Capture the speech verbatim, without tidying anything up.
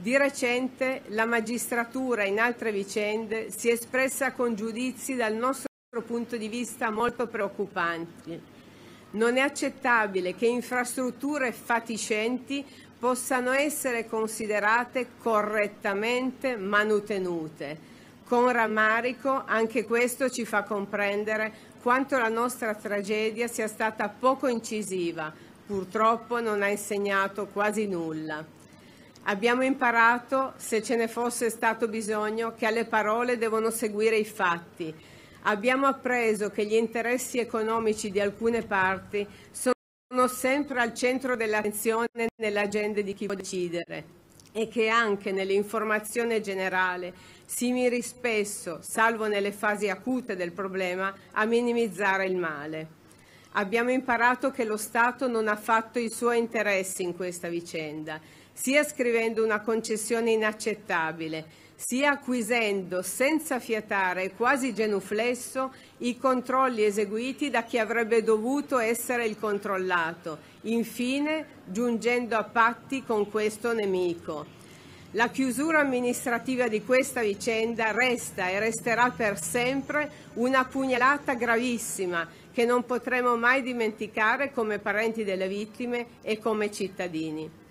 Di recente la magistratura in altre vicende si è espressa con giudizi dal nostro punto di vista molto preoccupanti. Non è accettabile che infrastrutture fatiscenti possano essere considerate correttamente manutenute. Con rammarico anche questo ci fa comprendere quanto la nostra tragedia sia stata poco incisiva, purtroppo non ha insegnato quasi nulla. Abbiamo imparato, se ce ne fosse stato bisogno, che alle parole devono seguire i fatti. Abbiamo appreso che gli interessi economici di alcune parti sono sempre al centro dell'attenzione nelle agende di chi può decidere e che anche nell'informazione generale si miri spesso, salvo nelle fasi acute del problema, a minimizzare il male. Abbiamo imparato che lo Stato non ha fatto i suoi interessi in questa vicenda, sia scrivendo una concessione inaccettabile, sia acquisendo senza fiatare e quasi genuflesso i controlli eseguiti da chi avrebbe dovuto essere il controllato, infine giungendo a patti con questo nemico. La chiusura amministrativa di questa vicenda resta e resterà per sempre una pugnalata gravissima che non potremo mai dimenticare come parenti delle vittime e come cittadini.